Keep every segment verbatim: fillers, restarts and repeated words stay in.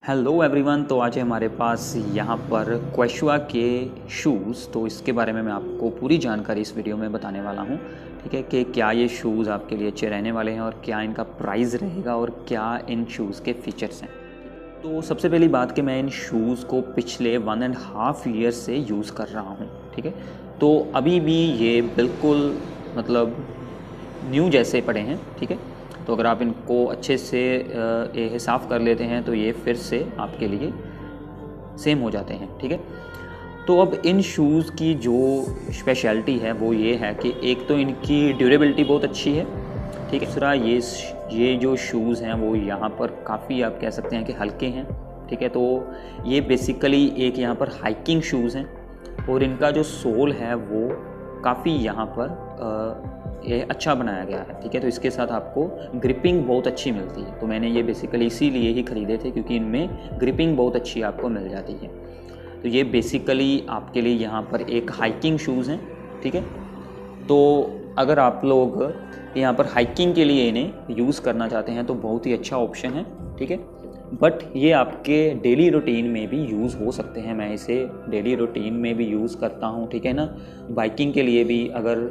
Hello everyone. तो आज हमारे पास यहाँ पर क्वेशुआ के शूज़, तो इसके बारे में मैं आपको पूरी जानकारी इस वीडियो में बताने वाला हूँ। ठीक है कि क्या ये शूज़ आपके लिए अच्छे रहने वाले हैं और क्या इनका प्राइस रहेगा और क्या इन शूज़ के फीचर्स हैं। तो सबसे पहली बात कि मैं इन शूज़ को पिछले वन एंड हाफ ईयर से यूज़ कर रहा हूँ। ठीक है, तो अभी भी ये बिल्कुल मतलब न्यू जैसे पड़े हैं। ठीक है, तो अगर आप इनको अच्छे से ये साफ़ कर लेते हैं तो ये फिर से आपके लिए सेम हो जाते हैं। ठीक है, तो अब इन शूज़ की जो स्पेशलिटी है वो ये है कि एक तो इनकी ड्यूरेबिलिटी बहुत अच्छी है। ठीक है, दूसरा ये ये जो शूज़ हैं वो यहाँ पर काफ़ी आप कह सकते हैं कि हल्के हैं। ठीक है, तो ये बेसिकली एक यहाँ पर हाइकिंग शूज़ हैं और इनका जो सोल है वो काफ़ी यहाँ पर आ, ये अच्छा बनाया गया है। ठीक है, तो इसके साथ आपको ग्रिपिंग बहुत अच्छी मिलती है। तो मैंने ये बेसिकली इसीलिए ही ख़रीदे थे क्योंकि इनमें ग्रिपिंग बहुत अच्छी आपको मिल जाती है। तो ये बेसिकली आपके लिए यहाँ पर एक हाइकिंग शूज़ हैं। ठीक है, तो अगर आप लोग यहाँ पर हाइकिंग के लिए इन्हें यूज़ करना चाहते हैं तो बहुत ही अच्छा ऑप्शन है। ठीक है, बट ये आपके डेली रूटीन में भी यूज़ हो सकते हैं। मैं इसे डेली रूटीन में भी यूज़ करता हूँ। ठीक है ना, बाइकिंग के लिए भी अगर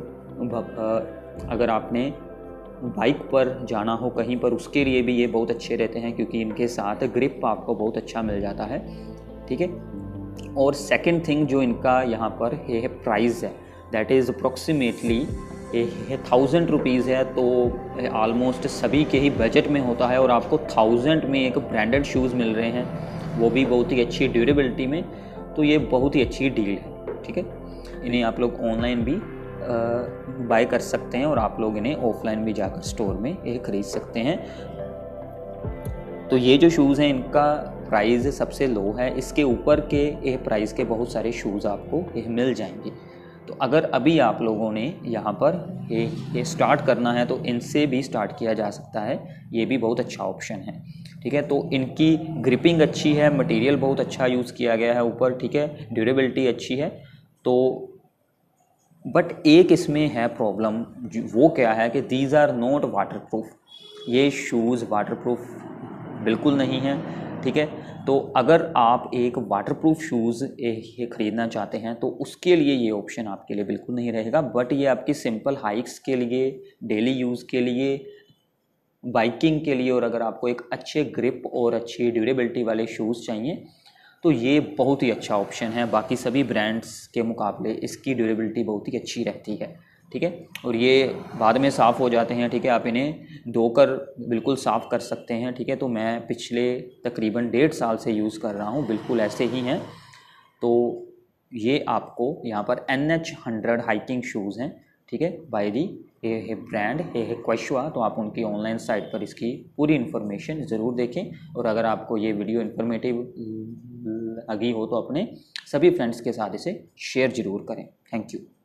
अगर आपने बाइक पर जाना हो कहीं पर, उसके लिए भी ये बहुत अच्छे रहते हैं क्योंकि इनके साथ ग्रिप आपको बहुत अच्छा मिल जाता है। ठीक है, और सेकंड थिंग जो इनका यहाँ पर ये है प्राइस है, दैट इज़ अप्रॉक्सीमेटली ये थाउजेंड रुपीज़ है। तो ऑलमोस्ट सभी के ही बजट में होता है और आपको थाउजेंड में एक ब्रांडेड शूज़ मिल रहे हैं, वो भी बहुत ही अच्छी ड्यूरेबिलिटी में। तो ये बहुत ही अच्छी डील है। ठीक है, इन्हें आप लोग ऑनलाइन भी बाय कर सकते हैं और आप लोग इन्हें ऑफलाइन भी जाकर स्टोर में ये ख़रीद सकते हैं। तो ये जो शूज़ हैं इनका प्राइस सबसे लो है। इसके ऊपर के ये प्राइस के बहुत सारे शूज़ आपको ये मिल जाएंगे। तो अगर अभी आप लोगों ने यहाँ पर ये ये स्टार्ट करना है तो इनसे भी स्टार्ट किया जा सकता है। ये भी बहुत अच्छा ऑप्शन है। ठीक है, तो इनकी ग्रिपिंग अच्छी है, मटेरियल बहुत अच्छा यूज़ किया गया है ऊपर। ठीक है, ड्यूरेबिलिटी अच्छी है। तो बट एक इसमें है प्रॉब्लम, वो क्या है कि दीज आर नॉट वाटरप्रूफ। ये शूज़ वाटरप्रूफ बिल्कुल नहीं है। ठीक है, तो अगर आप एक वाटरप्रूफ शूज़ ये ख़रीदना चाहते हैं तो उसके लिए ये ऑप्शन आपके लिए बिल्कुल नहीं रहेगा। बट ये आपकी सिंपल हाइक्स के लिए, डेली यूज़ के लिए, बाइकिंग के लिए, और अगर आपको एक अच्छे ग्रिप और अच्छी ड्यूरेबिलिटी वाले शूज़ चाहिए तो ये बहुत ही अच्छा ऑप्शन है। बाकी सभी ब्रांड्स के मुकाबले इसकी ड्यूरेबिलिटी बहुत ही अच्छी रहती है। ठीक है, और ये बाद में साफ़ हो जाते हैं। ठीक है, आप इन्हें धोकर बिल्कुल साफ़ कर सकते हैं। ठीक है, तो मैं पिछले तकरीबन डेढ़ साल से यूज़ कर रहा हूँ, बिल्कुल ऐसे ही हैं। तो ये आपको यहाँ पर N H hundred hiking shoes हैं। ठीक है, बाय दी ये है ब्रांड, ये है क्वेशुआ। तो आप उनकी ऑनलाइन साइट पर इसकी पूरी इन्फॉर्मेशन ज़रूर देखें। और अगर आपको ये वीडियो इन्फॉर्मेटिव लगी हो तो अपने सभी फ्रेंड्स के साथ इसे शेयर ज़रूर करें। Thank you.